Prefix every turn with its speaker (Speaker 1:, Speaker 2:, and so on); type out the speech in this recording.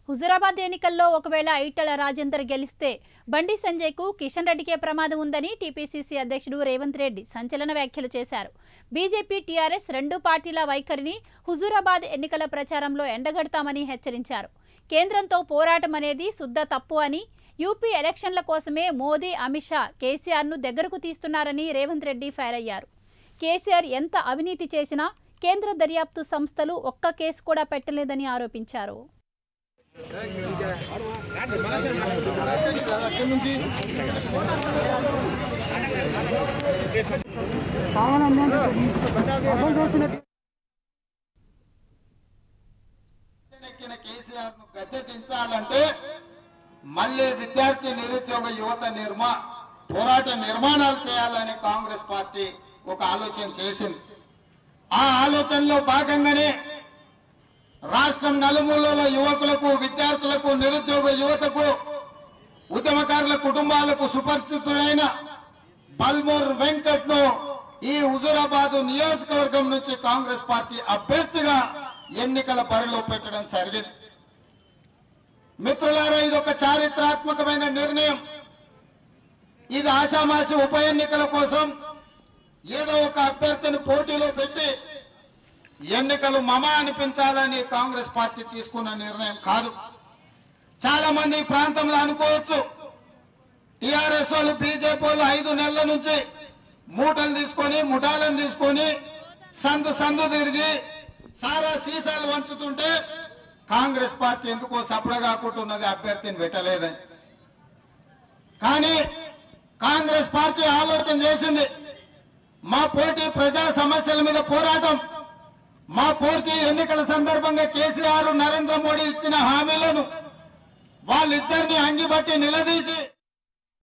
Speaker 1: హుజూరాబాద్ ఎన్నికల్లో ఒకవేళ ఈటెల రాజేందర్ గెలిస్తే బండి సంజయ్కు కిషన్ రెడ్డికే ప్రమాదం ఉందని టీపీసీసీ అధ్యక్షుడు రేవంత్ రెడ్డి సంచలన వ్యాఖ్యలు చేశారు. బీజేపీ టీఆర్ఎస్ రెండు పార్టీల వైఖరిని హుజూరాబాద్ ఎన్నికల ప్రచారంలో ఎండగడతామని హెచ్చరించారు. కేంద్రంతో పోరాటం అనేది శుద్ధ తప్పు అని, యూపీ ఎలక్షన్ల కోసమే మోదీ, అమిత్ షా కేసీఆర్ను దగ్గరకు తీస్తున్నారని రేవంత్ రెడ్డి ఫైర్ అయ్యారు. కేసీఆర్ ఎంత అవినీతి చేసినా కేంద్ర దర్యాప్తు సంస్థలు ఒక్క కేసు కూడా పెట్టలేదని ఆరోపించారు.
Speaker 2: కేసీఆర్ను గద్దె దించాలంటే మళ్ళీ విద్యార్థి, నిరుద్యోగ యువత పోరాట నిర్మాణాలు చేయాలని కాంగ్రెస్ పార్టీ ఒక ఆలోచన చేసింది. ఆ ఆలోచనలో భాగంగానే రాష్ట్రం నలుమూలల యువకులకు, విద్యార్థులకు, నిరుద్యోగ యువతకు, ఉద్యమకారుల కుటుంబాలకు సుపరిచితుడైన బల్మూర్ వెంకట్ ను ఈ హుజూరాబాద్ నియోజకవర్గం నుంచి కాంగ్రెస్ పార్టీ అభ్యర్థిగా ఎన్నికల బరిలో పెట్టడం జరిగింది. మిత్రులారా, ఇది ఒక చారిత్రాత్మకమైన నిర్ణయం. ఇది ఆషామాషి ఉప ఎన్నికల కోసం ఏదో ఒక అభ్యర్థిని పోటీలో పెట్టి ఎన్నికలు మమ అనిపించాలని కాంగ్రెస్ పార్టీ తీసుకున్న నిర్ణయం కాదు. చాలా మంది ఈ ప్రాంతంలో అనుకోవచ్చు, టిఆర్ఎస్ వాళ్ళు, బీజేపీ వాళ్ళు 5 నెలల నుంచి మూటలు తీసుకొని, ముఠాలను తీసుకొని సందు తిరిగి సారా సీసాలు వంచుతుంటే కాంగ్రెస్ పార్టీ ఎందుకో సపడగాకుంటున్నది, అభ్యర్థిని పెట్టలేదని. కానీ కాంగ్రెస్ పార్టీ ఆలోచన చేసింది, మా పోటీ ప్రజా సమస్యల మీద పోరాటం, మా పోటీ ఎన్నికల సందర్భంగా కేసీఆర్, నరేంద్ర మోడీ ఇచ్చిన హామీలను వాళ్ళిద్దరిని అంగిబట్టి నిలదీసి